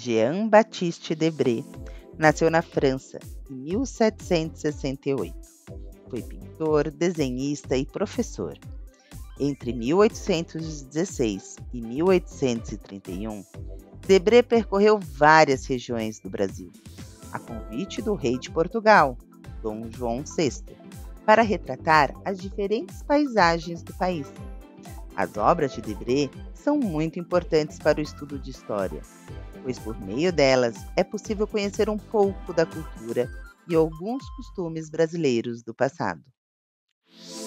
Jean-Baptiste Debré nasceu na França em 1768. Foi pintor, desenhista e professor. Entre 1816 e 1831, Debré percorreu várias regiões do Brasil, a convite do rei de Portugal, Dom João VI, para retratar as diferentes paisagens do país. As obras de Debré são muito importantes para o estudo de história, pois por meio delas é possível conhecer um pouco da cultura e alguns costumes brasileiros do passado.